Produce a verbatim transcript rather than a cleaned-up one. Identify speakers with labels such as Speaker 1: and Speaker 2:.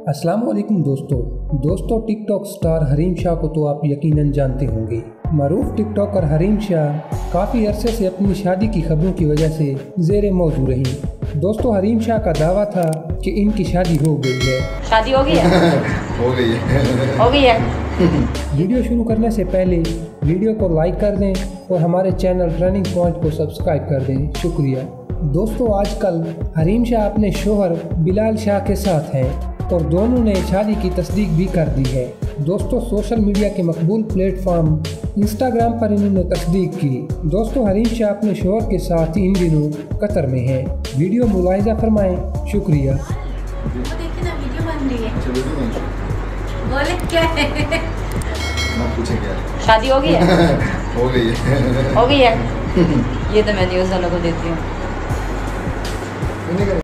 Speaker 1: अस्सलाम वालेकुम दोस्तों दोस्तों टिकटॉक स्टार हरीम शाह को तो आप यकीनन जानते होंगे। मरूफ टिकटॉकर हरीम शाह काफ़ी अरसे से अपनी शादी की खबरों की वजह से जेर मौजू रही। दोस्तों हरीम शाह का दावा था कि इनकी शादी हो गई है।
Speaker 2: शादी हो गई है?
Speaker 3: हो गई है
Speaker 2: हो गई है।
Speaker 1: वीडियो शुरू करने से पहले वीडियो को लाइक कर दें और हमारे चैनल टर्निंग पॉइंट को सब्सक्राइब कर दें, शुक्रिया। दोस्तों आजकल हरीम शाह अपने शोहर बिलाल शाह के साथ हैं और दोनों ने शादी की तस्दीक भी कर दी है। दोस्तों सोशल मीडिया के मकबूल प्लेटफॉर्म इंस्टाग्राम पर इन्होंने तस्दीक की। दोस्तों हरीम शाह अपने शोहर के साथ इन दिनों कतर में हैं। वीडियो मुलाहिजा फरमाएं, शुक्रिया।
Speaker 2: देखिए ना वीडियो बन रही है।
Speaker 3: अच्छा वीडियो बन रही है।
Speaker 2: बोले क्या है?
Speaker 3: ना पूछे क्या है?
Speaker 2: शादी हो गई है?
Speaker 3: हो गई है
Speaker 2: हो गई है। ये तो मैं न्यूज़ वालों को देती हूँ।